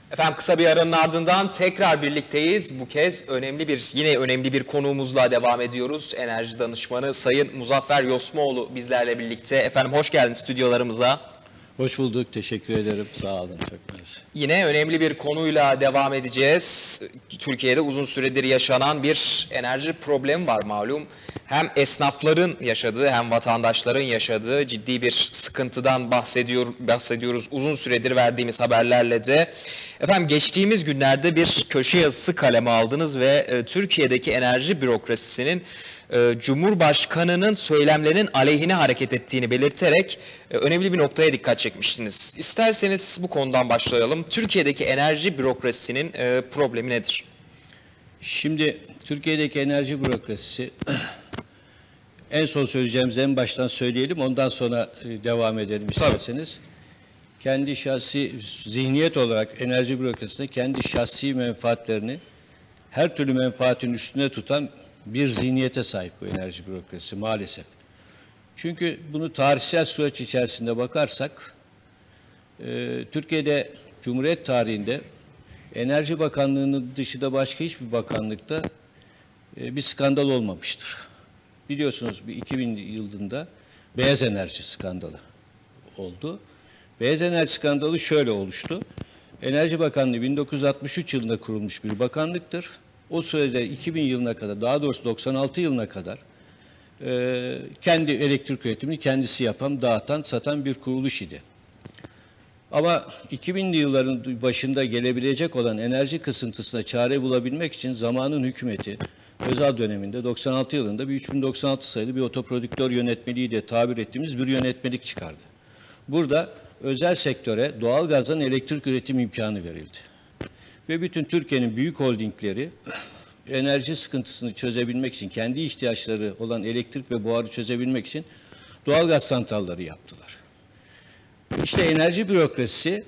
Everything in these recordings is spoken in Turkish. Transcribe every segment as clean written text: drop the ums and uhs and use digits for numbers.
Efendim kısa bir aranın ardından tekrar birlikteyiz. Bu kez yine önemli bir konuğumuzla devam ediyoruz. Enerji danışmanı Sayın Muzaffer Yosmoğlu bizlerle birlikte. Efendim hoş geldiniz stüdyolarımıza. Hoş bulduk. Teşekkür ederim. Sağ olun. Çok mersi. Yine önemli bir konuyla devam edeceğiz. Türkiye'de uzun süredir yaşanan bir enerji problemi var malum. Hem yaşadığı hem vatandaşların yaşadığı ciddi bir sıkıntıdan bahsediyoruz. Uzun süredir verdiğimiz haberlerle de. Efendim geçtiğimiz günlerde bir köşe yazısı kaleme aldınız ve Türkiye'deki enerji bürokrasisinin Cumhurbaşkanı'nın söylemlerinin aleyhine hareket ettiğini belirterek önemli bir noktaya dikkat çekmiştiniz. İsterseniz bu konudan başlayalım. Türkiye'deki enerji bürokrasisinin problemi nedir? Şimdi Türkiye'deki enerji bürokrasisi en son söyleyeceğimizi en baştan söyleyelim. Ondan sonra devam edelim isterseniz. Kendi şahsi zihniyet olarak enerji bürokrasisinde kendi şahsi menfaatlerini her türlü menfaatin üstüne tutan bir zihniyete sahip bu enerji bürokrasisi maalesef. Çünkü bunu tarihsel süreç içerisinde bakarsak, Türkiye'de Cumhuriyet tarihinde Enerji Bakanlığı'nın dışında başka hiçbir bakanlıkta bir skandal olmamıştır. Biliyorsunuz 2000 yılında beyaz enerji skandalı oldu. Beyaz enerji skandalı şöyle oluştu. Enerji Bakanlığı 1963 yılında kurulmuş bir bakanlıktır. O sürede 2000 yılına kadar, daha doğrusu 96 yılına kadar kendi elektrik üretimini kendisi yapan, dağıtan, satan bir kuruluş idi. Ama 2000'li yılların başında gelebilecek olan enerji kısıntısına çare bulabilmek için zamanın hükümeti Özal döneminde 96 yılında bir 3096 sayılı bir otoprodüktör yönetmeliği diye tabir ettiğimiz bir yönetmelik çıkardı. Burada özel sektöre doğalgazdan elektrik üretim imkanı verildi. Ve bütün Türkiye'nin büyük holdingleri enerji sıkıntısını çözebilmek için, kendi ihtiyaçları olan elektrik ve buharı çözebilmek için doğalgaz santralları yaptılar. İşte enerji bürokrasisi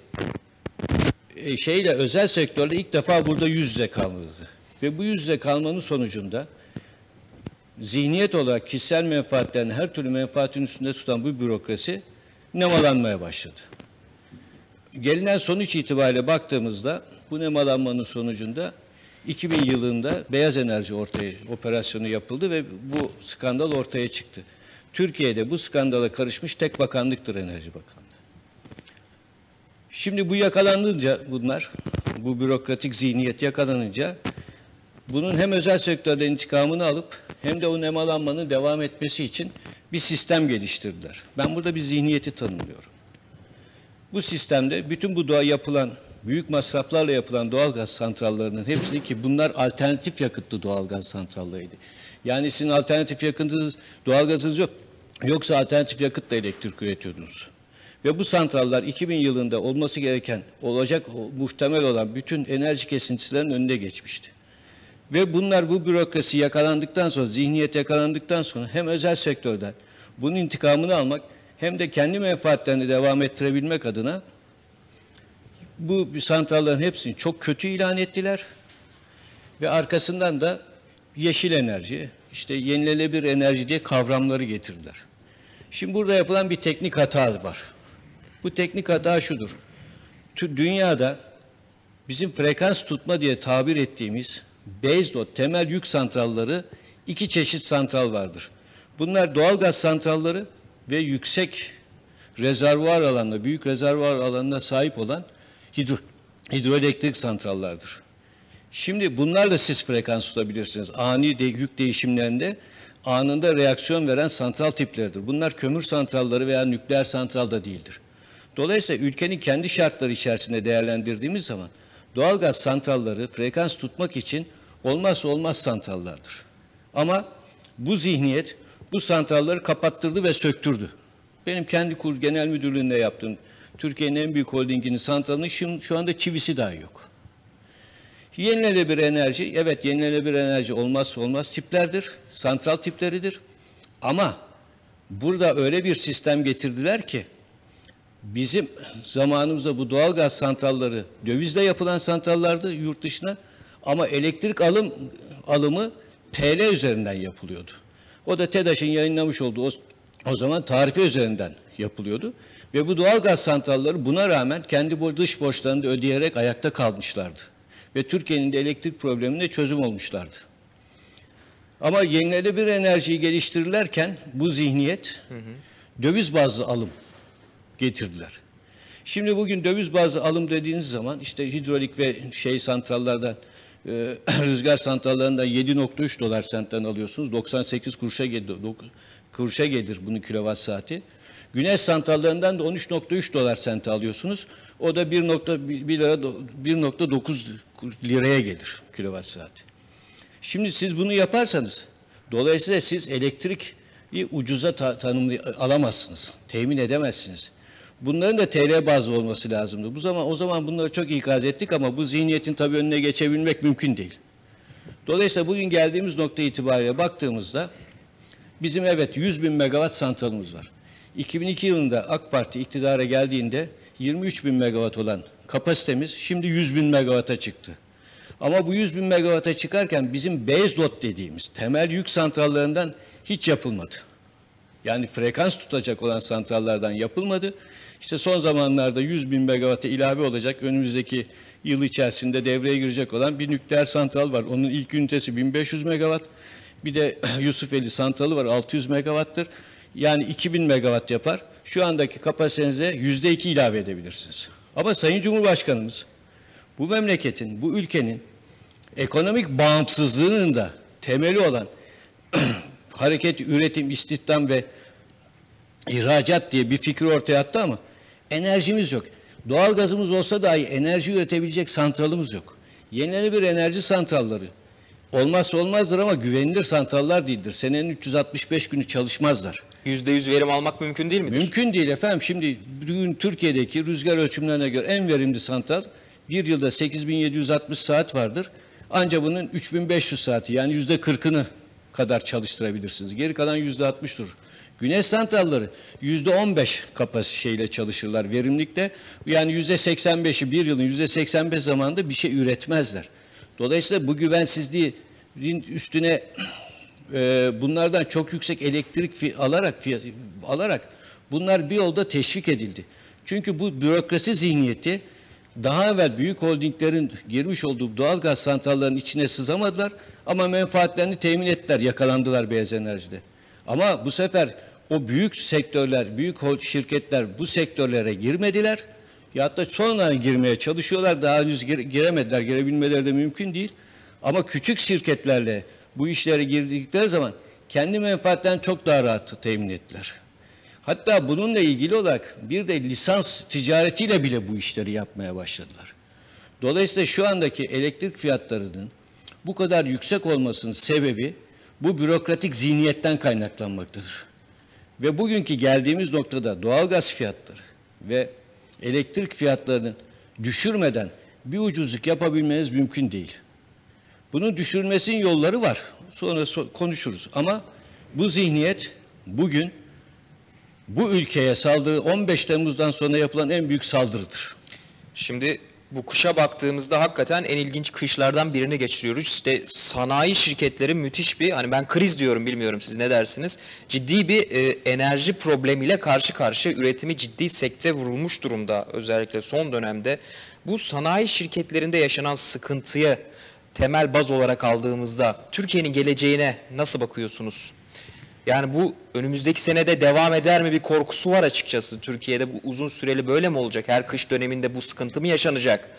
özel sektörle ilk defa burada yüz yüze kalmadı. Ve bu yüz yüze kalmanın sonucunda zihniyet olarak kişisel menfaatlerini her türlü menfaatin üstünde tutan bu bürokrasi nemalanmaya başladı. Gelinen sonuç itibariyle baktığımızda bu nemalanmanın sonucunda 2000 yılında beyaz enerji operasyonu yapıldı ve bu skandal ortaya çıktı. Türkiye'de bu skandala karışmış tek bakanlıktır Enerji Bakanlığı. Şimdi bu yakalanınca bu bürokratik zihniyet yakalanınca bunun hem özel sektörde intikamını alıp hem de o nemalanmanın devam etmesi için bir sistem geliştirdiler. Ben burada bir zihniyeti tanımlıyorum. Bu sistemde bütün bu büyük masraflarla yapılan doğalgaz santrallarının hepsini, ki bunlar alternatif yakıtlı doğalgaz santrallarıydı. Yani sizin alternatif yakıtınız, doğalgazınız yoksa alternatif yakıtla elektrik üretiyordunuz. Ve bu santrallar 2000 yılında muhtemel olan bütün enerji kesintisilerinin önüne geçmişti. Ve bu bürokrasi yakalandıktan sonra, zihniyet yakalandıktan sonra hem özel sektörden bunun intikamını almak hem de kendi menfaatlerini devam ettirebilmek adına bu santrallerin hepsini çok kötü ilan ettiler. Ve arkasından da yeşil enerji, yenilenebilir enerji diye kavramları getirdiler. Şimdi burada yapılan bir teknik hata var. Bu teknik hata şudur. Dünyada bizim frekans tutma diye tabir ettiğimiz baseload, temel yük santralları, iki çeşit santral vardır. Bunlar doğalgaz santralları ve yüksek rezervuar alanına, büyük rezervuar alanına sahip olan hidroelektrik santrallardır. Şimdi bunlarla siz frekans tutabilirsiniz. Ani yük değişimlerinde anında reaksiyon veren santral tipleridir. Bunlar kömür santralları veya nükleer santral da değildir. Dolayısıyla ülkenin kendi şartları içerisinde değerlendirdiğimiz zaman doğalgaz santralları frekans tutmak için olmazsa olmaz santrallardır. Ama bu zihniyet bu santralları kapattırdı ve söktürdü. Benim kendi genel müdürlüğünde yaptığım Türkiye'nin en büyük holdinginin santralının şu anda çivisi dahi yok. Yenilenebilir enerji, evet yenilenebilir enerji olmazsa olmaz tiplerdir, santral tipleridir. Ama burada öyle bir sistem getirdiler ki bizim zamanımızda bu doğalgaz santralları dövizle yapılan santrallardı yurt dışına, ama elektrik alımı TL üzerinden yapılıyordu. O da TEDAŞ'ın yayınlamış olduğu o zaman tarife üzerinden yapılıyordu. Ve bu doğalgaz santralleri buna rağmen kendi dış borçlarını da ödeyerek ayakta kalmışlardı. Ve Türkiye'nin de elektrik problemine çözüm olmuşlardı. Ama yenilenebilir enerjiyi geliştirirlerken bu zihniyet döviz bazlı alım getirdiler. Şimdi bugün döviz bazlı alım dediğiniz zaman işte hidrolik ve santrallardan rüzgar santrallarından 7,3 dolar sentten alıyorsunuz. 98 kuruşa gelir bunun kilowatt saati. Güneş santrallarından da 13,3 dolar sente alıyorsunuz. O da 1,9 liraya gelir kilowatt saati. Şimdi siz bunu yaparsanız dolayısıyla siz elektriği ucuza alamazsınız. Temin edemezsiniz. Bunların da TL bazlı olması lazımdı. O zaman bunları çok ikaz ettik ama bu zihniyetin tabii önüne geçebilmek mümkün değil. Dolayısıyla bugün geldiğimiz nokta itibariyle baktığımızda bizim evet 100.000 megawatt santralımız var. 2002 yılında AK Parti iktidara geldiğinde 23.000 megawatt olan kapasitemiz şimdi 100.000 megawatt'a çıktı. Ama bu 100.000 megawatt'a çıkarken bizim baseload dediğimiz temel yük santrallarından hiç yapılmadı. Yani frekans tutacak olan santrallardan yapılmadı. İşte son zamanlarda 100.000 megawatt'a ilave olacak, önümüzdeki yıl içerisinde devreye girecek olan bir nükleer santral var. Onun ilk ünitesi 1500 megawatt. Bir de Yusufeli santralı var, 600 megawatt'tır. Yani 2000 megawatt yapar. Şu andaki kapasitenize %2 ilave edebilirsiniz. Ama Sayın Cumhurbaşkanımız bu memleketin, bu ülkenin ekonomik bağımsızlığının da temeli olan hareket, üretim, istihdam ve ihracat diye bir fikir ortaya attı ama enerjimiz yok. Doğalgazımız olsa dahi enerji üretebilecek santralımız yok. Yenilenebilir enerji santralları olmazsa olmazdır ama güvenilir santrallar değildir. Senenin 365 günü çalışmazlar. %100 verim almak mümkün değil midir? Mümkün değil efendim. Şimdi bugün Türkiye'deki rüzgar ölçümlerine göre en verimli santral bir yılda 8760 saat vardır. Ancak bunun 3500 saati yani %40'ını kadar çalıştırabilirsiniz. Geri kalan %60 durur. Güneş santralları %15 kapasiteyle çalışırlar verimlilikte. Yani %85'i bir yılın %85 zamanında bir şey üretmezler. Dolayısıyla bu güvensizliğin üstüne bunlardan çok yüksek elektrik alarak bunlar bir yolda teşvik edildi. Çünkü bu bürokrasi zihniyeti daha evvel büyük holdinglerin girmiş olduğu doğalgaz santrallerinin içine sızamadılar ama menfaatlerini temin ettiler, yakalandılar Beyaz Enerji'de. Ama bu sefer o büyük sektörler, büyük şirketler bu sektörlere girmediler. Ya da sonra girmeye çalışıyorlar, daha henüz giremediler, girebilmeleri de mümkün değil. Ama küçük şirketlerle bu işlere girdikleri zaman kendi menfaatlerini çok daha rahat temin ettiler. Hatta bununla ilgili olarak bir de lisans ticaretiyle bile bu işleri yapmaya başladılar. Dolayısıyla şu andaki elektrik fiyatlarının bu kadar yüksek olmasının sebebi bu bürokratik zihniyetten kaynaklanmaktadır. Ve bugünkü geldiğimiz noktada doğalgaz fiyatları ve elektrik fiyatlarını düşürmeden bir ucuzluk yapabilmeniz mümkün değil. Bunun düşürülmesinin yolları var. Sonra konuşuruz. Ama bu zihniyet bugün bu ülkeye saldırı 15 Temmuz'dan sonra yapılan en büyük saldırıdır. Şimdi bu kışa baktığımızda hakikaten en ilginç kışlardan birini geçiriyoruz. İşte sanayi şirketleri müthiş bir, hani ben kriz diyorum, bilmiyorum siz ne dersiniz, ciddi bir enerji problemiyle karşı karşıya, üretimi ciddi sekte vurulmuş durumda özellikle son dönemde. Bu sanayi şirketlerinde yaşanan sıkıntıya temel baz olarak aldığımızda Türkiye'nin geleceğine nasıl bakıyorsunuz? Yani bu önümüzdeki senede devam eder mi, bir korkusu var açıkçası. Türkiye'de bu uzun süreli böyle mi olacak? Her kış döneminde bu sıkıntı mı yaşanacak?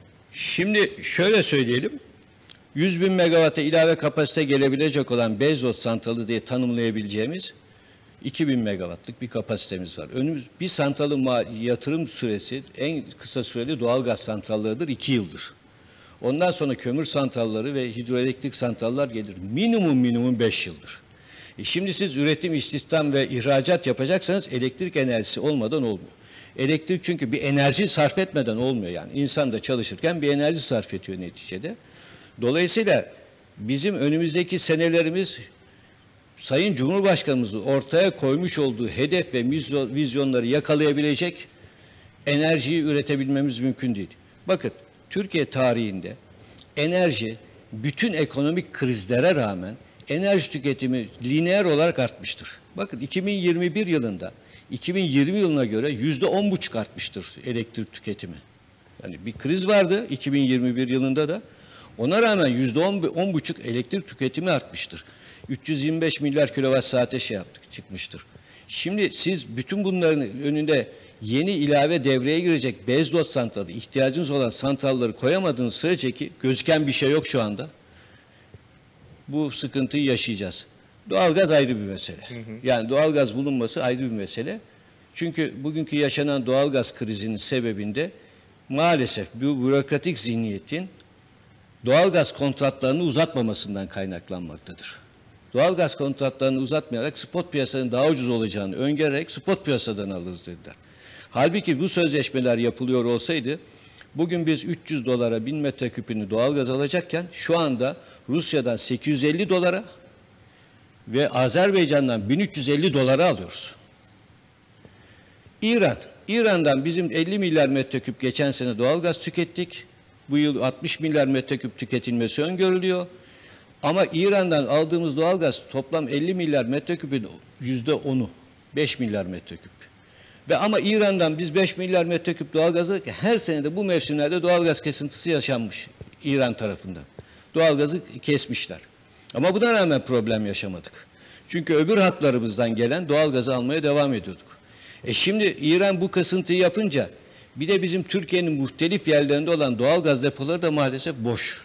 Şimdi şöyle söyleyelim. 100.000 megawatt'a ilave kapasite gelebilecek olan baseload santralı diye tanımlayabileceğimiz 2.000 megawattlık bir kapasitemiz var. Bir santralın yatırım süresi en kısa süreli doğalgaz santrallarıdır, 2 yıldır. Ondan sonra kömür santralları ve hidroelektrik santrallar gelir. Minimum 5 yıldır. Şimdi siz üretim, istihdam ve ihracat yapacaksanız elektrik enerjisi olmadan olmuyor. Elektrik çünkü bir enerji sarf etmeden olmuyor yani. İnsan da çalışırken bir enerji sarf ediyor neticede. Dolayısıyla bizim önümüzdeki senelerimiz Sayın Cumhurbaşkanımızın ortaya koymuş olduğu hedef ve vizyonları yakalayabilecek enerjiyi üretebilmemiz mümkün değil. Bakın Türkiye tarihinde enerji bütün ekonomik krizlere rağmen enerji tüketimi lineer olarak artmıştır. Bakın 2021 yılında 2020 yılına göre %10,5 artmıştır elektrik tüketimi. Yani bir kriz vardı 2021 yılında da. Ona rağmen %10,5 elektrik tüketimi artmıştır. 325 milyar kilowatt saate çıkmıştır. Şimdi siz bütün bunların önünde yeni ilave devreye girecek baseload santralı, ihtiyacınız olan santralları koyamadığınız sürece ki gözüken bir şey yok şu anda. Bu sıkıntıyı yaşayacağız. Doğalgaz ayrı bir mesele. Yani doğalgaz bulunması ayrı bir mesele. Çünkü bugünkü yaşanan doğalgaz krizinin sebebinde maalesef bu bürokratik zihniyetin doğalgaz kontratlarını uzatmamasından kaynaklanmaktadır. Doğalgaz kontratlarını uzatmayarak spot piyasanın daha ucuz olacağını öngörerek spot piyasadan alırız dediler. Halbuki bu sözleşmeler yapılıyor olsaydı bugün biz 300 dolara 1000 metreküpünü doğalgaz alacakken şu anda Rusya'dan 850 dolara ve Azerbaycan'dan 1350 dolara alıyoruz. İran'dan bizim 50 milyar metreküp geçen sene doğalgaz tükettik. Bu yıl 60 milyar metreküp tüketilmesi öngörülüyor. Ama İran'dan aldığımız doğalgaz toplam 50 milyar metreküpün %10'u, 5 milyar metreküp. Ve ama İran'dan biz 5 milyar metreküp doğalgaz alırken her senede bu mevsimlerde doğalgaz kesintisi yaşanmış İran tarafından. Doğalgazı kesmişler. Ama buna rağmen problem yaşamadık. Çünkü öbür hatlarımızdan gelen doğalgazı almaya devam ediyorduk. Şimdi İran bu kasıntıyı yapınca bir de bizim Türkiye'nin muhtelif yerlerinde olan doğalgaz depoları da maalesef boş.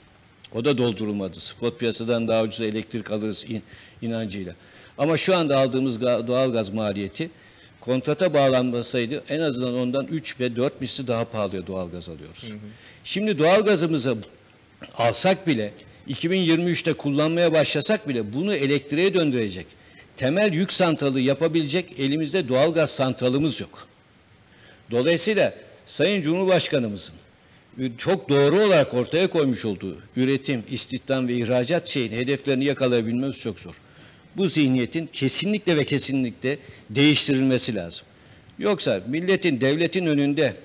O da doldurulmadı. Spot piyasadan daha ucuz elektrik alırız inancıyla. Ama şu anda aldığımız doğalgaz maliyeti kontrata bağlanmasaydı en azından ondan 3 ve 4 misli daha pahalıya doğalgaz alıyoruz. Şimdi doğalgazımızı alsak bile 2023'te kullanmaya başlasak bile bunu elektriğe döndürecek temel yük santralı yapabilecek elimizde doğalgaz santralımız yok. Dolayısıyla Sayın Cumhurbaşkanımızın çok doğru olarak ortaya koymuş olduğu üretim, istihdam ve ihracat hedeflerini yakalayabilmemiz çok zor. Bu zihniyetin kesinlikle ve kesinlikle değiştirilmesi lazım. Yoksa milletin, devletin önünde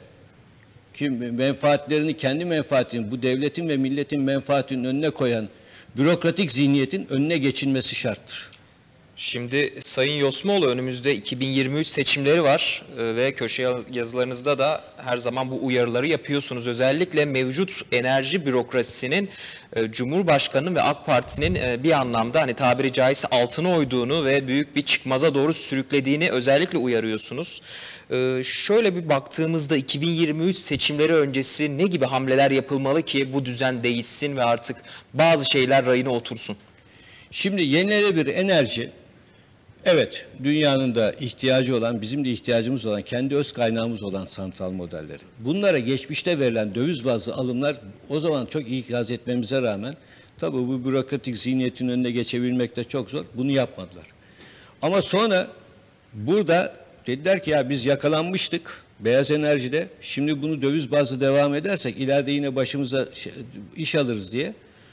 menfaatlerini, kendi menfaatini bu devletin ve milletin menfaatinin önüne koyan bürokratik zihniyetin önüne geçilmesi şarttır. Şimdi Sayın Yosmoğlu önümüzde 2023 seçimleri var ve köşe yazılarınızda da her zaman bu uyarıları yapıyorsunuz. Özellikle mevcut enerji bürokrasisinin Cumhurbaşkanı ve AK Parti'nin bir anlamda hani tabiri caizse altına oyduğunu ve büyük bir çıkmaza doğru sürüklediğini özellikle uyarıyorsunuz. Şöyle bir baktığımızda 2023 seçimleri öncesi ne gibi hamleler yapılmalı ki bu düzen değişsin ve artık bazı şeyler rayına otursun? Şimdi yenilenebilir enerji, evet, dünyanın da ihtiyacı olan, bizim de ihtiyacımız olan, kendi öz kaynağımız olan santral modelleri. Bunlara geçmişte verilen döviz bazlı alımlar o zaman çok ikaz etmemize rağmen tabii bu bürokratik zihniyetin önüne geçebilmek de çok zor. Bunu yapmadılar. Ama sonra burada dediler ki ya biz yakalanmıştık beyaz enerjide. Şimdi bunu döviz bazlı devam edersek ileride yine başımıza iş alırız diye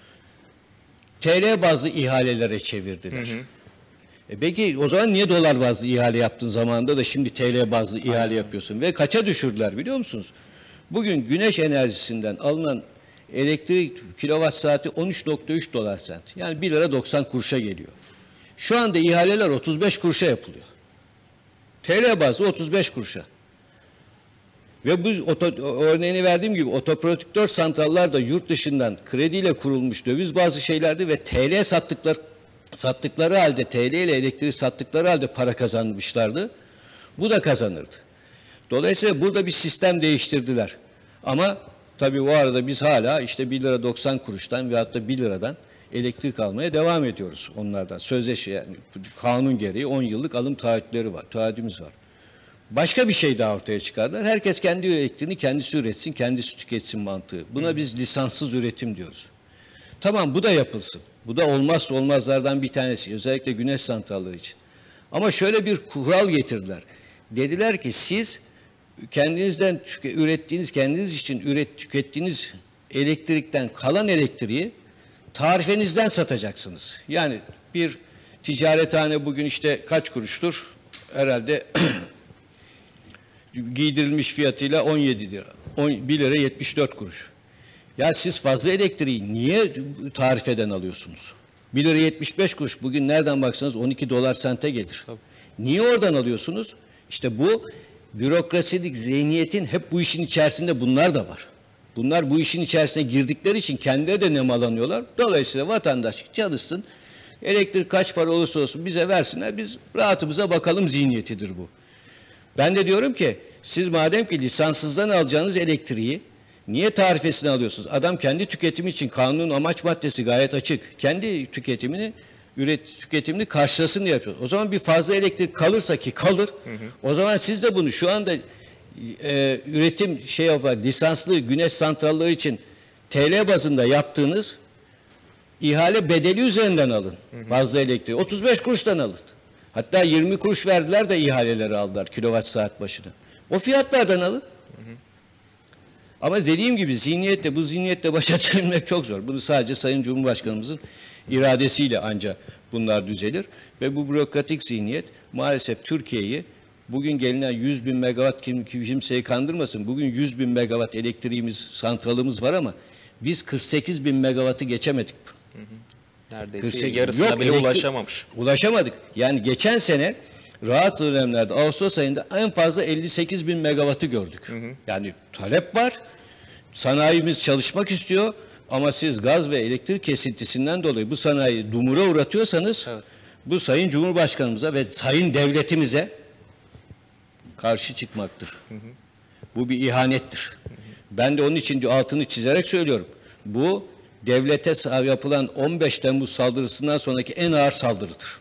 TL bazlı ihalelere çevirdiler. Peki o zaman niye dolar bazlı ihale yaptığın zamanında da şimdi TL bazlı ihale yapıyorsun? Ve kaça düşürdüler biliyor musunuz? Bugün güneş enerjisinden alınan elektrik kilowatt saati 13,3 dolar sent. Yani 1 lira 90 kuruşa geliyor. Şu anda ihaleler 35 kuruşa yapılıyor. TL bazlı 35 kuruşa. Ve bu örneğini verdiğim gibi otoprodüktör santrallar da yurt dışından krediyle kurulmuş döviz bazı şeylerdi ve TL sattıkları halde, TL ile elektriği sattıkları halde para kazanmışlardı. Bu da kazanırdı. Dolayısıyla burada bir sistem değiştirdiler. Ama tabii o arada biz hala işte 1 lira 90 kuruştan veyahut da 1 liradan elektrik almaya devam ediyoruz onlardan. Sözleşme yani kanun gereği 10 yıllık alım taahhüdümüz var. Başka bir şey daha ortaya çıkardılar. Herkes kendi elektriğini kendisi üretsin, kendisi tüketsin mantığı. Buna biz lisanssız üretim diyoruz. Tamam bu da yapılsın. Bu da olmazsa olmazlardan bir tanesi. Özellikle güneş santralları için. Ama şöyle bir kural getirdiler. Dediler ki siz kendinizden ürettiğiniz, kendiniz için tükettiğiniz elektrikten kalan elektriği tarifenizden satacaksınız. Yani bir ticarethane bugün işte kaç kuruştur? Herhalde giydirilmiş fiyatıyla 17 lira. 1 lira 74 kuruş. Ya siz fazla elektriği niye tarifeden alıyorsunuz? 1 lira 75 kuruş bugün nereden baksanız 12 dolar sente gelir. Tabii. Niye oradan alıyorsunuz? İşte bu bürokrasilik zihniyetin hep bu işin içerisinde bunlar da var. Bunlar bu işin içerisine girdikleri için kendileri de nemalanıyorlar. Dolayısıyla vatandaş çalışsın, elektrik kaç para olursa olsun bize versinler, biz rahatımıza bakalım zihniyetidir bu. Ben de diyorum ki siz madem ki lisanssızdan alacağınız elektriği niye tarifesini alıyorsunuz? Adam kendi tüketimi için kanunun amaç maddesi gayet açık. Kendi tüketimini karşılasın diye yapıyor. O zaman bir fazla elektrik kalırsa ki kalır. O zaman siz de bunu şu anda üretim lisanslı güneş santralleri için TL bazında yaptığınız ihale bedeli üzerinden alın. Fazla elektriği. 35 kuruştan alın. Hatta 20 kuruş verdiler de ihaleleri aldılar kilowatt saat başına. O fiyatlardan alın. Ama dediğim gibi bu zihniyetle başa çıkmak çok zor. Bunu sadece Sayın Cumhurbaşkanımızın iradesiyle ancak bunlar düzelir. Ve bu bürokratik zihniyet maalesef Türkiye'yi bugün gelinen 100 bin megawatt kimseyi kandırmasın. Bugün 100 bin megawatt elektriğimiz, santralımız var ama biz 48 bin megawattı geçemedik. Neredeyse yarısına bile ulaşamamış. Ulaşamadık. Yani geçen sene rahat dönemlerde Ağustos ayında en fazla 58 bin megawattı gördük. Yani talep var. Sanayimiz çalışmak istiyor ama siz gaz ve elektrik kesintisinden dolayı bu sanayiyi dumura uğratıyorsanız bu Sayın Cumhurbaşkanımıza ve Sayın Devletimize karşı çıkmaktır. Bu bir ihanettir. Ben de onun için altını çizerek söylüyorum. Bu devlete yapılan 15 Temmuz saldırısından sonraki en ağır saldırıdır.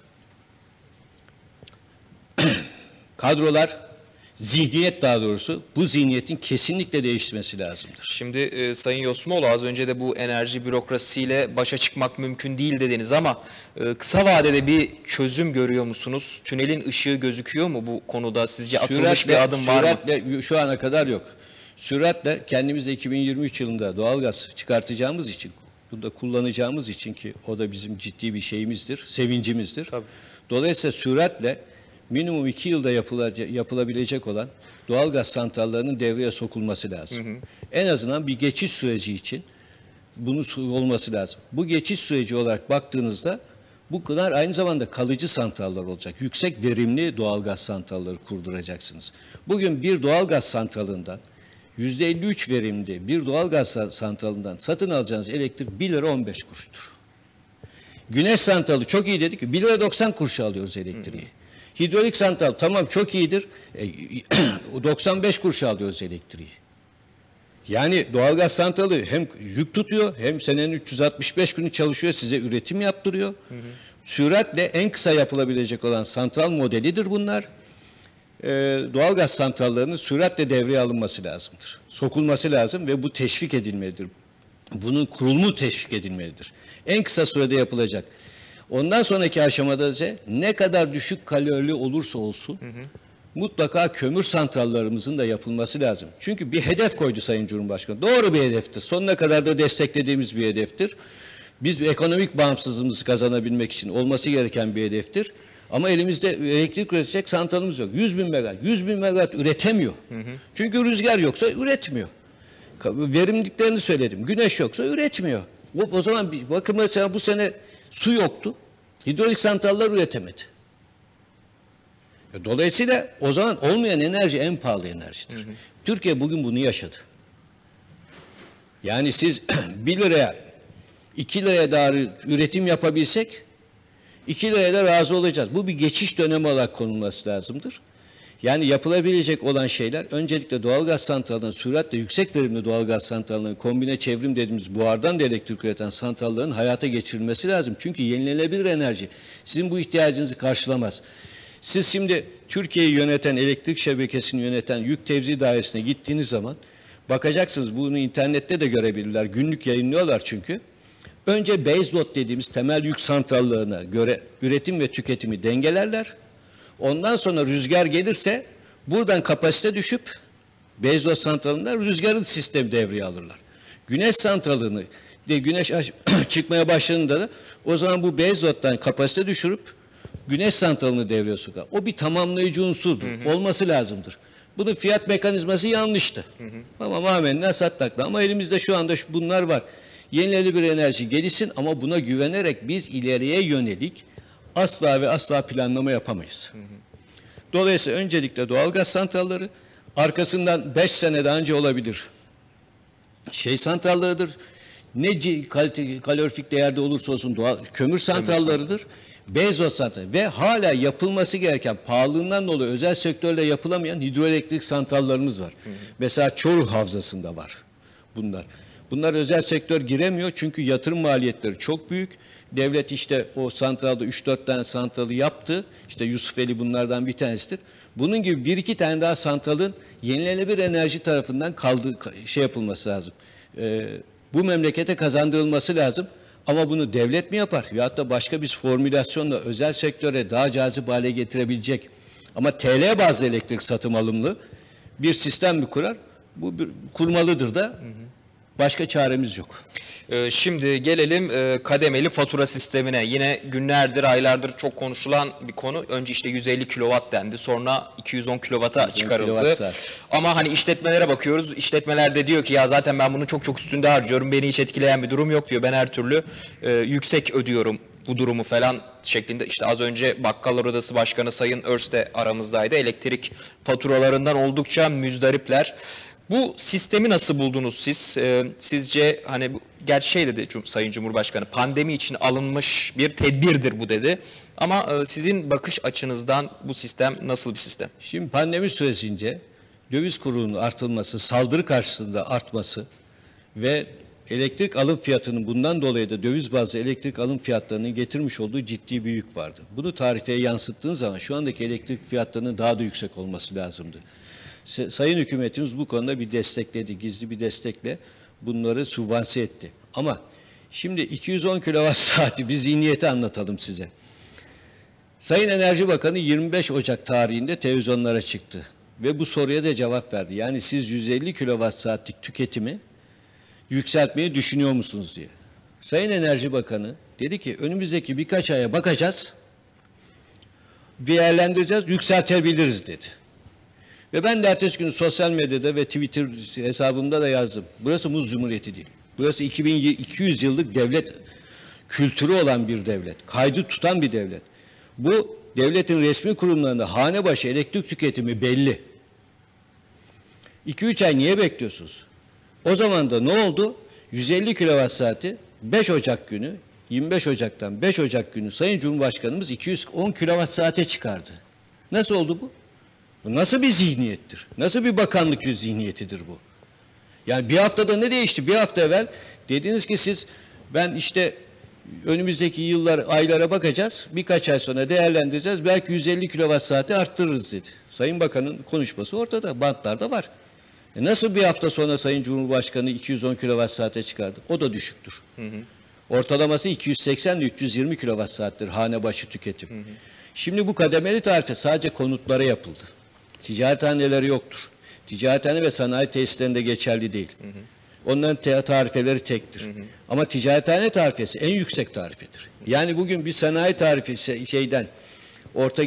Kadrolar, zihniyet daha doğrusu bu zihniyetin kesinlikle değişmesi lazımdır. Şimdi Sayın Yosmoğlu az önce de bu enerji bürokrasisiyle başa çıkmak mümkün değil dediniz ama kısa vadede bir çözüm görüyor musunuz? Tünelin ışığı gözüküyor mu bu konuda? Sizce atılmış bir adım var mı? Süratle şu ana kadar yok. Süratle kendimiz de 2023 yılında doğalgaz çıkartacağımız için, bunu da kullanacağımız için ki o da bizim ciddi bir şeyimizdir, sevincimizdir. Tabii. Dolayısıyla süratle minimum 2 yılda yapılabilecek olan doğalgaz santrallerinin devreye sokulması lazım. En azından bir geçiş süreci için bunun olması lazım. Bu geçiş süreci olarak baktığınızda bu kadar aynı zamanda kalıcı santraller olacak. Yüksek verimli doğalgaz santralleri kurduracaksınız. Bugün bir doğalgaz santralından %53 verimli bir doğalgaz santralından satın alacağınız elektrik 1 lira 15 kuruştur. Güneş santralı çok iyi dedik. 1 lira 90 kuruşa alıyoruz elektriği. Hidrolik santral tamam çok iyidir. 95 kuruşa alıyoruz elektriği. Yani doğalgaz santralı hem yük tutuyor hem senenin 365 günü çalışıyor, size üretim yaptırıyor. Süratle en kısa yapılabilecek olan santral modelidir bunlar. Doğalgaz santrallarının süratle devreye alınması lazımdır. Sokulması lazım ve bu teşvik edilmelidir. Bunun kurulumu teşvik edilmelidir. En kısa sürede yapılacak. Ondan sonraki aşamada ise ne kadar düşük kalorili olursa olsun mutlaka kömür santrallerimizin de yapılması lazım. Çünkü bir hedef koydu Sayın Cumhurbaşkanı. Doğru bir hedeftir. Sonuna kadar da desteklediğimiz bir hedeftir. Biz ekonomik bağımsızlığımızı kazanabilmek için olması gereken bir hedeftir. Ama elimizde elektrik üretecek santralımız yok. 100 bin megawatt. 100 bin megawatt üretemiyor. Çünkü rüzgar yoksa üretmiyor. Verimliliklerini söyledim. Güneş yoksa üretmiyor. O zaman bakın mesela bu sene su yoktu. Hidrolik santraller üretemedi. Dolayısıyla o zaman olmayan enerji en pahalı enerjidir. Türkiye bugün bunu yaşadı. Yani siz 1 liraya 2 liraya daha üretim yapabilsek 2 liraya da razı olacağız. Bu bir geçiş dönemi olarak konulması lazımdır. Yani yapılabilecek olan şeyler öncelikle doğalgaz santrallerinin süratle yüksek verimli doğalgaz santrallerinin kombine çevrim dediğimiz buhardan da elektrik üreten santrallerin hayata geçirilmesi lazım. Çünkü yenilenebilir enerji sizin bu ihtiyacınızı karşılamaz. Siz şimdi Türkiye'yi yöneten, elektrik şebekesini yöneten yük tevzi dairesine gittiğiniz zaman bakacaksınız, bunu internette de görebilirler. Günlük yayınlıyorlar çünkü. Önce baseload dediğimiz temel yük santrallarına göre üretim ve tüketimi dengelerler. Ondan sonra rüzgar gelirse buradan kapasite düşüp baseload santralında rüzgarın sistemi devreye alırlar. Güneş santralını güneş çıkmaya başladığında da o zaman bu baseload'dan kapasite düşürüp güneş santralını devreye sokar. O bir tamamlayıcı unsurdur. Olması lazımdır. Bunun fiyat mekanizması yanlıştı. Ama amenna sattakla. Ama elimizde şu anda bunlar var. Yenilenebilir enerji gelişsin ama buna güvenerek biz ileriye yönelik asla ve asla planlama yapamayız. Dolayısıyla öncelikle doğalgaz santralleri, arkasından 5 sene daha önce olabilir santralleridir. Ne kalorifik değerde olursa olsun doğal kömür santralleridir. Beyazıt santral ve hala yapılması gereken pahalılığından dolayı özel sektörle yapılamayan hidroelektrik santrallarımız var. Mesela Çoruh Havzası'nda var bunlar. Bunlar özel sektör giremiyor çünkü yatırım maliyetleri çok büyük. Devlet işte o santralda 3-4 tane santralı yaptı. İşte Yusufeli bunlardan bir tanesidir. Bunun gibi 1-2 tane daha santralın yenilenebilir enerji tarafından yapılması lazım. Bu memlekete kazandırılması lazım. Ama bunu devlet mi yapar? Veyahut da başka bir formülasyonla özel sektöre daha cazip hale getirebilecek ama TL bazlı elektrik satım alımlı bir sistem mi kurar? Bu kurmalıdır da. Başka çaremiz yok. Şimdi gelelim kademeli fatura sistemine. Yine günlerdir, aylardır çok konuşulan bir konu. Önce işte 150 kW dendi. Sonra 210 kW'a çıkarıldı. Ama hani işletmelere bakıyoruz. İşletmeler de diyor ki ya zaten ben bunu çok üstünde harcıyorum. Beni hiç etkileyen bir durum yok diyor. Ben her türlü yüksek ödüyorum bu durumu falan şeklinde. İşte az önce Bakkallar Odası Başkanı Sayın Örs de aramızdaydı. Elektrik faturalarından oldukça müzdaripler. Bu sistemi nasıl buldunuz siz? Sizce hani gerçi dedi Sayın Cumhurbaşkanı, pandemi için alınmış bir tedbirdir bu dedi. Ama sizin bakış açınızdan bu sistem nasıl bir sistem? Şimdi pandemi süresince döviz kurunun artılması, saldırı karşısında artması ve elektrik alım fiyatının bundan dolayı da döviz bazlı elektrik alım fiyatlarının getirmiş olduğu ciddi bir yük vardı. Bunu tarifeye yansıttığınız zaman şu andaki elektrik fiyatlarının daha da yüksek olması lazımdı. Sayın hükümetimiz bu konuda bir destekledi, gizli bir destekle bunları sübvanse etti. Ama şimdi 210 kWh saati bir zihniyeti anlatalım size. Sayın Enerji Bakanı 25 Ocak tarihinde televizyonlara çıktı ve bu soruya da cevap verdi. Yani siz 150 kWh saatlik tüketimi yükseltmeyi düşünüyor musunuz diye. Sayın Enerji Bakanı dedi ki önümüzdeki birkaç aya bakacağız, değerlendireceğiz, yükseltebiliriz dedi. Ve ben de ertesi günü sosyal medyada ve Twitter hesabımda da yazdım. Burası Muz Cumhuriyeti değil. Burası 2200 yıllık devlet kültürü olan bir devlet. Kaydı tutan bir devlet. Bu devletin resmi kurumlarında hane başı elektrik tüketimi belli. 2-3 ay niye bekliyorsunuz? O zaman da ne oldu? 150 kWh saati 5 Ocak günü, 25 Ocak'tan 5 Ocak günü Sayın Cumhurbaşkanımız 210 kWh saate çıkardı. Nasıl oldu bu? Bu nasıl bir zihniyettir? Nasıl bir bakanlık zihniyetidir bu? Yani bir haftada ne değişti? Bir hafta evvel dediniz ki siz ben işte önümüzdeki yıllar, aylara bakacağız. Birkaç ay sonra değerlendireceğiz. Belki 150 kWh saati arttırırız dedi. Sayın Bakan'ın konuşması ortada. Bantlarda var. Nasıl bir hafta sonra Sayın Cumhurbaşkanı 210 kWh saate çıkardı? O da düşüktür. Ortalaması 280 ile 320 kWh saattir hane başı tüketim. Şimdi bu kademeli tarife sadece konutlara yapıldı. Ticarethaneleri yoktur. Ticarethane ve sanayi tesislerinde geçerli değil. Onların tarifeleri tektir. Ama ticarethane tarifesi en yüksek tarifedir. Yani bugün bir sanayi tarifi orta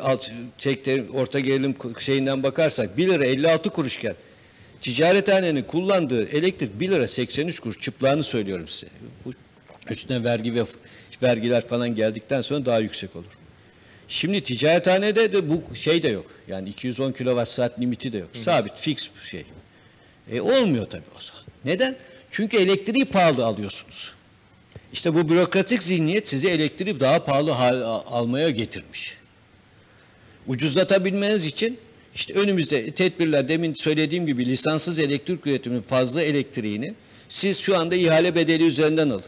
gerilim şeyinden bakarsak 1 lira 56 kuruşken ticarethanenin kullandığı elektrik 1 lira 83 kuruş çıplağını söylüyorum size. Üstüne vergi ve vergiler falan geldikten sonra daha yüksek olur. Şimdi ticarethanede de bu şey de yok. Yani 210 kWh saat limiti de yok. Sabit, fix bir şey. Olmuyor tabii o zaman. Neden? Çünkü elektriği pahalı alıyorsunuz. İşte bu bürokratik zihniyet sizi elektriği daha pahalı almaya getirmiş. Ucuzlatabilmeniz için işte önümüzde tedbirler, demin söylediğim gibi lisanssız elektrik üretiminin fazla elektriğini siz şu anda ihale bedeli üzerinden alın.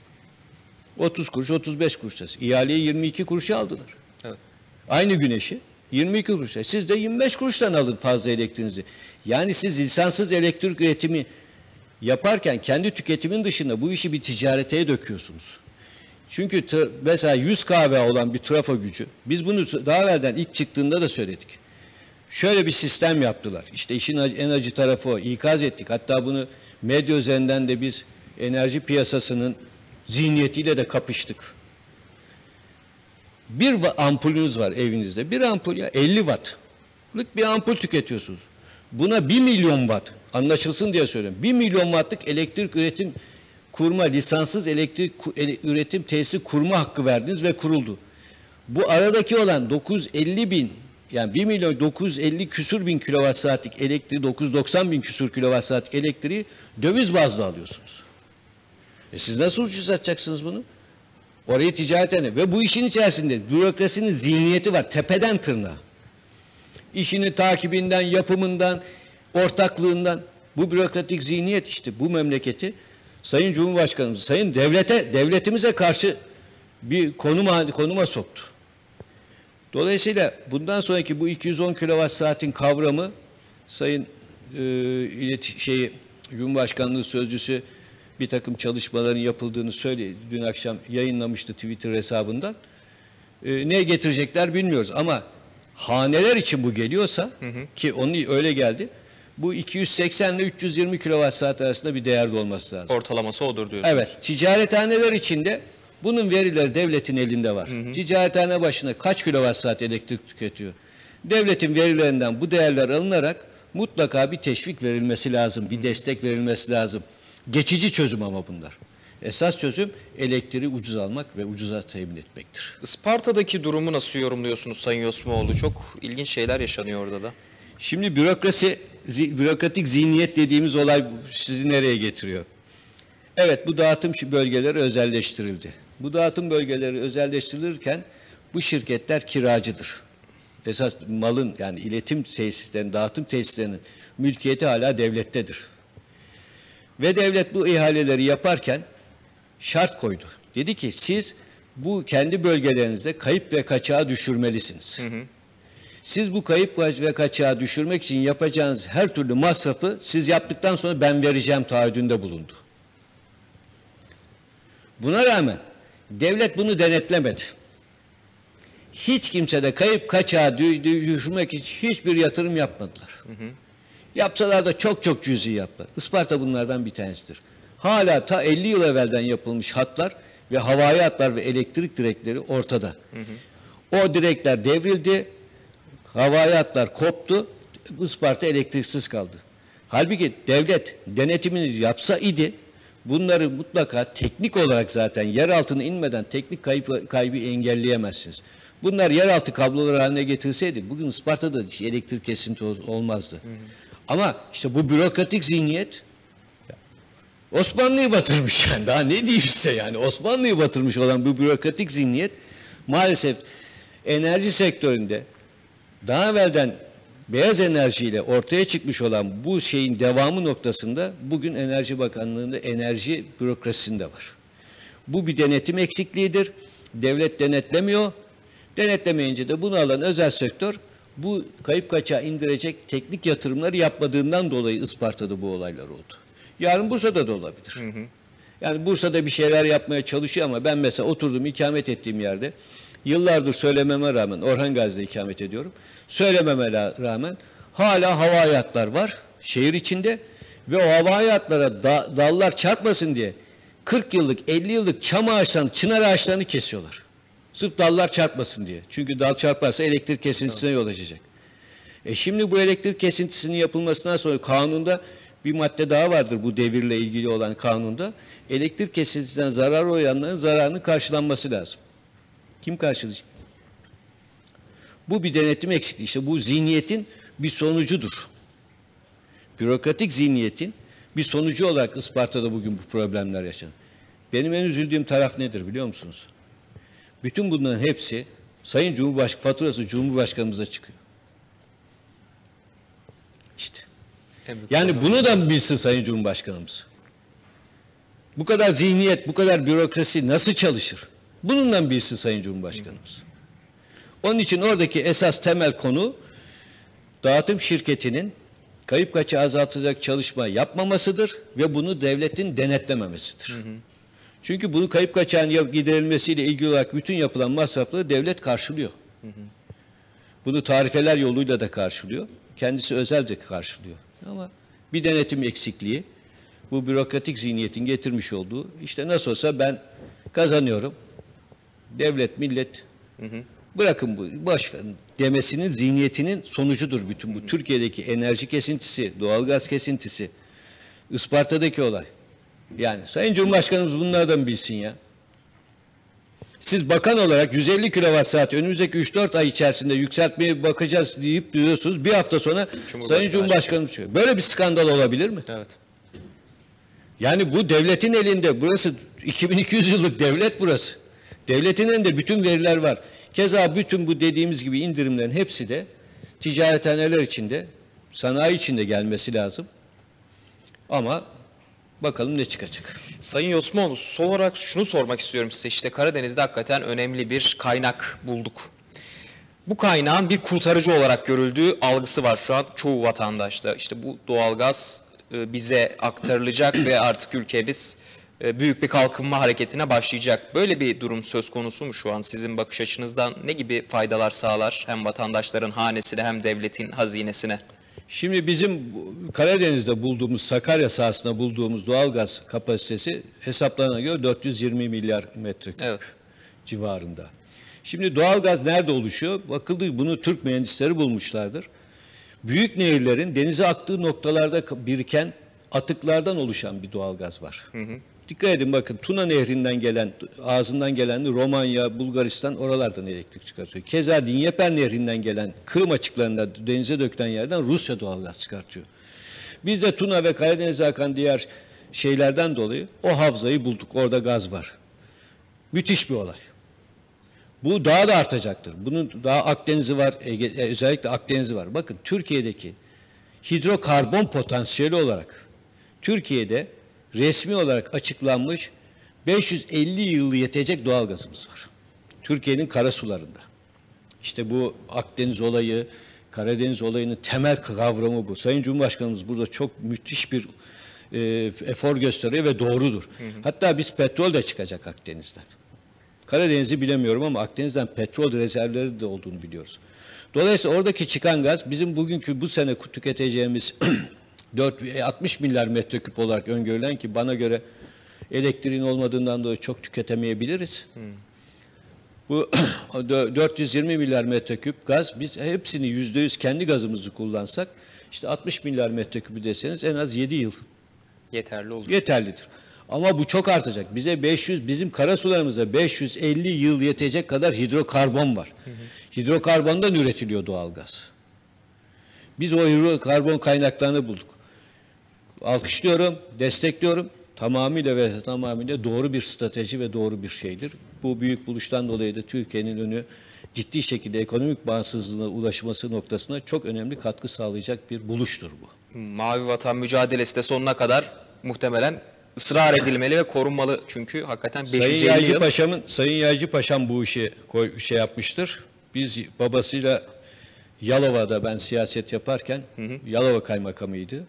30 kuruş, 35 kuruş. İhaleyi 22 kuruşa aldılar. Evet. Aynı güneşi 22 kuruşa. Siz de 25 kuruştan alın fazla elektriğinizi. Yani siz lisanssız elektrik üretimi yaparken kendi tüketimin dışında bu işi bir ticarete döküyorsunuz. Çünkü mesela 100 kW olan bir trafo gücü, biz bunu daha evvelden ilk çıktığında da söyledik. Şöyle bir sistem yaptılar. İşte işin en acı tarafı o. İkaz ettik. Hatta bunu medya üzerinden de biz enerji piyasasının zihniyetiyle de kapıştık. Bir ampulünüz var evinizde. Bir ampul ya 50 wattlık bir ampul tüketiyorsunuz. Buna 1 milyon watt, anlaşılsın diye söylüyorum. 1 milyon wattlık elektrik üretim kurma, lisanssız elektrik üretim tesisi kurma hakkı verdiniz ve kuruldu. Bu aradaki olan 950 bin Yani 1 milyon 950 küsur bin kilowatt saatlik elektriği, 990 bin küsur kilowatt saat elektriği döviz bazlı alıyorsunuz. Siz nasıl ucuz satacaksınız bunu? Orayı ticaretine ve bu işin içerisinde bürokrasinin zihniyeti var tepeden tırnağa. İşini takibinden, yapımından, ortaklığından bu bürokratik zihniyet işte bu memleketi Sayın Cumhurbaşkanımız, Sayın devletimize karşı bir konuma soktu. Dolayısıyla bundan sonraki bu 210 kilowatt saatin kavramı Sayın Cumhurbaşkanlığı Sözcüsü bir takım çalışmaların yapıldığını söyledi. Dün akşam yayınlamıştı Twitter hesabından. Ne getirecekler bilmiyoruz ama haneler için bu geliyorsa ki onun öyle geldi. Bu 280 ile 320 kilowatt saat arasında bir değerde olması lazım. Ortalaması odur diyorsunuz. Evet. Ticarethaneler içinde bunun verileri devletin elinde var. Ticarethane başına kaç kilowatt saat elektrik tüketiyor? Devletin verilerinden bu değerler alınarak mutlaka bir teşvik verilmesi lazım, bir destek verilmesi lazım. Geçici çözüm ama bunlar. Esas çözüm elektriği ucuz almak ve ucuza temin etmektir. Isparta'daki durumu nasıl yorumluyorsunuz Sayın Yosmoğlu? Çok ilginç şeyler yaşanıyor orada da. Şimdi bürokratik zihniyet dediğimiz olay sizi nereye getiriyor? Evet, bu dağıtım bölgeleri özelleştirildi. Bu dağıtım bölgeleri özelleştirilirken bu şirketler kiracıdır. Esas malın yani iletim tesislerinin, dağıtım tesislerinin mülkiyeti hala devlettedir. Ve devlet bu ihaleleri yaparken şart koydu. Dedi ki siz bu kendi bölgelerinizde kayıp ve kaçağı düşürmelisiniz. Siz bu kayıp ve kaçağı düşürmek için yapacağınız her türlü masrafı siz yaptıktan sonra ben vereceğim taahhüdünde bulundu. Buna rağmen devlet bunu denetlemedi. Hiç kimse de kayıp kaçağı düşürmek için hiçbir yatırım yapmadılar. Yapsalar da çok cüzi yaptılar. Isparta bunlardan bir tanesidir. Hala ta 50 yıl evvelden yapılmış hatlar ve havai hatlar ve elektrik direkleri ortada. O direkler devrildi, havai hatlar koptu, Isparta elektriksiz kaldı. Halbuki devlet denetimini yapsa idi, bunları mutlaka teknik olarak zaten yer altına inmeden teknik kaybı engelleyemezsiniz. Bunlar yeraltı kabloları haline getirseydi bugün Isparta'da elektrik kesinti olmazdı. Ama işte bu bürokratik zihniyet Osmanlı'yı batırmış yani. Daha ne diyeyim size yani. Osmanlı'yı batırmış olan bu bürokratik zihniyet maalesef enerji sektöründe daha evvelden beyaz enerjiyle ortaya çıkmış olan bu şeyin devamı noktasında bugün Enerji Bakanlığı'nda enerji bürokrasisinde var. Bu bir denetim eksikliğidir. Devlet denetlemiyor. Denetlemeyince de bunu alan özel sektör bu kayıp kaçağı indirecek teknik yatırımları yapmadığından dolayı Isparta'da bu olaylar oldu. Yarın Bursa'da da olabilir. Yani Bursa'da bir şeyler yapmaya çalışıyor ama ben mesela oturdum ikamet ettiğim yerde yıllardır söylememe rağmen Orhan Gazi'de ikamet ediyorum. Söylememe rağmen hala havai hatlar var şehir içinde ve o havai hatlara dallar çarpmasın diye 40 yıllık 50 yıllık çam ağaçlarını, çınar ağaçlarını kesiyorlar. Sırf dallar çarpmasın diye. Çünkü dal çarparsa elektrik kesintisine yol açacak. Şimdi bu elektrik kesintisinin yapılmasından sonra kanunda bir madde daha vardır bu devirle ilgili olan kanunda. Elektrik kesintisinden zarar uyanların zararının karşılanması lazım. Kim karşılayacak? Bu bir denetim eksikliği. İşte bu zihniyetin bir sonucudur. Bürokratik zihniyetin bir sonucu olarak Isparta'da bugün bu problemler yaşanıyor. Benim en üzüldüğüm taraf nedir biliyor musunuz? Bütün bunların hepsi Sayın Cumhurbaşkanı faturası Cumhurbaşkanımıza çıkıyor. İşte. Yani bunu da bilsin Sayın Cumhurbaşkanımız. Bu kadar zihniyet, bu kadar bürokrasi nasıl çalışır? Bununla bilsin Sayın Cumhurbaşkanımız. Onun için oradaki esas temel konu dağıtım şirketinin kayıp kaçağı azaltacak çalışma yapmamasıdır ve bunu devletin denetlememesidir. Çünkü bunu kayıp kaçağın giderilmesiyle ilgili olarak bütün yapılan masrafları devlet karşılıyor. Bunu tarifeler yoluyla da karşılıyor. Kendisi özel de karşılıyor. Ama bir denetim eksikliği bu bürokratik zihniyetin getirmiş olduğu işte nasıl olsa ben kazanıyorum. Devlet, millet bırakın bu boş verin demesinin zihniyetinin sonucudur bütün bu. Türkiye'deki enerji kesintisi, doğalgaz kesintisi, Isparta'daki olay. Yani Sayın Cumhurbaşkanımız bunlardan bilsin ya. Siz bakan olarak 150 kilowatt saat önümüzdeki 3-4 ay içerisinde yükseltmeye bakacağız deyip duruyorsunuz. Bir hafta sonra Sayın Cumhurbaşkanı çıkıyor. Böyle bir skandal olabilir mi? Evet. Yani bu devletin elinde. Burası 2200 yıllık devlet burası. Devletin elinde bütün veriler var. Keza bütün bu dediğimiz gibi indirimlerin hepsi de ticarethaneler içinde, sanayi içinde gelmesi lazım. Ama bakalım ne çıkacak. Sayın Yosmoğlu, son olarak şunu sormak istiyorum size. İşte Karadeniz'de hakikaten önemli bir kaynak bulduk. Bu kaynağın bir kurtarıcı olarak görüldüğü algısı var şu an çoğu vatandaşta. İşte bu doğalgaz bize aktarılacak ve artık ülkemiz büyük bir kalkınma hareketine başlayacak. Böyle bir durum söz konusu mu şu an? Sizin bakış açınızdan ne gibi faydalar sağlar hem vatandaşların hanesine hem devletin hazinesine? Şimdi bizim Karadeniz'de bulduğumuz, Sakarya sahasında bulduğumuz doğalgaz kapasitesi hesaplarına göre 420 milyar metreküp civarında. Şimdi doğalgaz nerede oluşuyor? Bakıldı, bunu Türk mühendisleri bulmuşlardır. Büyük nehirlerin denize aktığı noktalarda biriken atıklardan oluşan bir doğalgaz var. Dikkat edin, bakın Tuna Nehri'nden gelen, ağzından gelen Romanya, Bulgaristan oralardan elektrik çıkartıyor. Keza Dinyeper Nehri'nden gelen Kırım açıklarında denize dökülen yerden Rusya doğalgaz çıkartıyor. Biz de Tuna ve Karadeniz'e akan diğer şeylerden dolayı o havzayı bulduk. Orada gaz var. Müthiş bir olay. Bu daha da artacaktır. Bunun daha Akdeniz'i var, özellikle Akdeniz'i var. Bakın Türkiye'deki hidrokarbon potansiyeli olarak Türkiye'de resmi olarak açıklanmış 550 yıl yetecek doğalgazımız var. Türkiye'nin karasularında. İşte bu Akdeniz olayı, Karadeniz olayının temel kavramı bu. Sayın Cumhurbaşkanımız burada çok müthiş bir efor gösteriyor ve doğrudur. Hatta biz petrol de çıkacak Akdeniz'den. Karadeniz'i bilemiyorum ama Akdeniz'den petrol rezervleri de olduğunu biliyoruz. Dolayısıyla oradaki çıkan gaz bizim bugünkü bu sene tüketeceğimiz 60 milyar metreküp olarak öngörülen, ki bana göre elektriğin olmadığından dolayı çok tüketemeyebiliriz. Bu 420 milyar metreküp gaz, biz hepsini %100 kendi gazımızı kullansak işte 60 milyar metreküpü deseniz en az 7 yıl yeterli olur. Yeterlidir. Ama bu çok artacak. Bize bizim karasularımızda 550 yıl yetecek kadar hidrokarbon var. Hidrokarbondan üretiliyor doğalgaz. Biz o hidrokarbon kaynaklarını bulduk. Alkışlıyorum, destekliyorum. Tamamıyla doğru bir strateji ve doğru bir şeydir. Bu büyük buluştan dolayı da Türkiye'nin önü ciddi şekilde ekonomik bağımsızlığına ulaşması noktasına çok önemli katkı sağlayacak bir buluştur bu. Mavi Vatan mücadelesi de sonuna kadar muhtemelen ısrar edilmeli ve korunmalı, çünkü hakikaten 550 yıl. Sayın Yaycı Paşam bu işi yapmıştır. Biz babasıyla Yalova'da ben siyaset yaparken Yalova kaymakamıydı.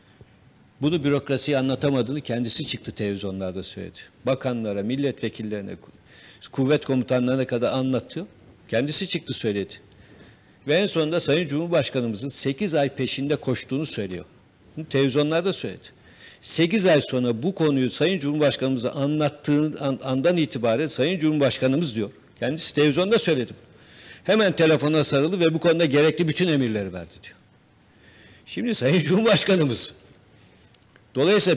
Bunu bürokrasiye anlatamadığını kendisi çıktı televizyonlarda söyledi. Bakanlara, milletvekillerine, kuvvet komutanlarına kadar anlattı. Kendisi çıktı söyledi. Ve en sonunda Sayın Cumhurbaşkanımızın 8 ay peşinde koştuğunu söylüyor. Bunu televizyonlarda söyledi. 8 ay sonra bu konuyu Sayın Cumhurbaşkanımıza anlattığı andan itibaren Sayın Cumhurbaşkanımız diyor. Kendisi televizyonda söyledi. Hemen telefona sarıldı ve bu konuda gerekli bütün emirleri verdi diyor. Şimdi Sayın Cumhurbaşkanımız dolayısıyla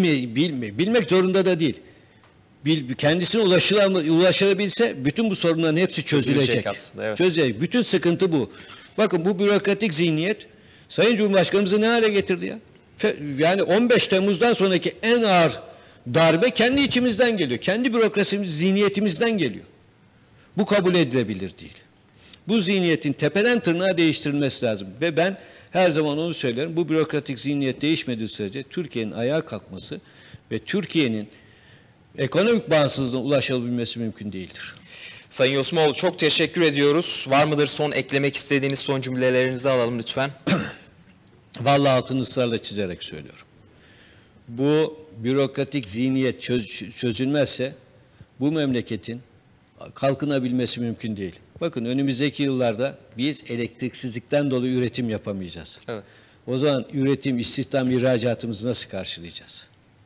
bilmek zorunda da değil. Kendisine ulaşılabilse bütün bu sorunların hepsi çözülecek. Aslında, evet. Çözülecek. Bütün sıkıntı bu. Bakın bu bürokratik zihniyet Sayın Cumhurbaşkanımızı ne hale getirdi ya? Yani 15 Temmuz'dan sonraki en ağır darbe kendi içimizden geliyor. Kendi bürokrasimiz, zihniyetimizden geliyor. Bu kabul edilebilir değil. Bu zihniyetin tepeden tırnağa değiştirilmesi lazım. Ve ben her zaman onu söylerim. Bu bürokratik zihniyet değişmediği sürece Türkiye'nin ayağa kalkması ve Türkiye'nin ekonomik bağımsızlığına ulaşabilmesi mümkün değildir. Sayın Yosmoğlu, çok teşekkür ediyoruz. Var mıdır son eklemek istediğiniz son cümlelerinizi alalım lütfen. Vallahi altını ısrarla çizerek söylüyorum. Bu bürokratik zihniyet çözülmezse bu memleketin kalkınabilmesi mümkün değil. Bakın önümüzdeki yıllarda biz elektriksizlikten dolayı üretim yapamayacağız. Evet. O zaman üretim, istihdam, ihracatımızı nasıl karşılayacağız?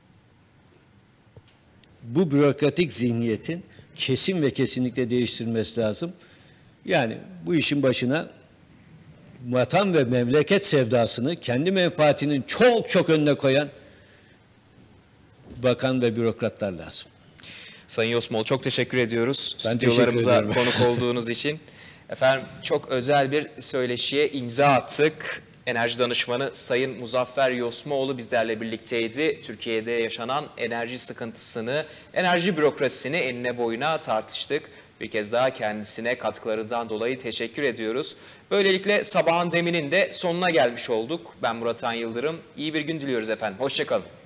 Bu bürokratik zihniyetin kesin ve kesinlikle değiştirilmesi lazım. Yani bu işin başına vatan ve memleket sevdasını kendi menfaatinin çok çok önüne koyan bakan ve bürokratlar lazım. Sayın Yosmoğlu çok teşekkür ediyoruz. Ben teşekkür Stüdyolarımıza ederim. konuk olduğunuz için. Efendim çok özel bir söyleşiye imza attık. Enerji danışmanı Sayın Muzaffer Yosmoğlu bizlerle birlikteydi. Türkiye'de yaşanan enerji sıkıntısını, enerji bürokrasisini enine boyuna tartıştık. Bir kez daha kendisine katkılarından dolayı teşekkür ediyoruz. Böylelikle sabahın deminin de sonuna gelmiş olduk. Ben Murat Han Yıldırım. İyi bir gün diliyoruz efendim. Hoşça kalın.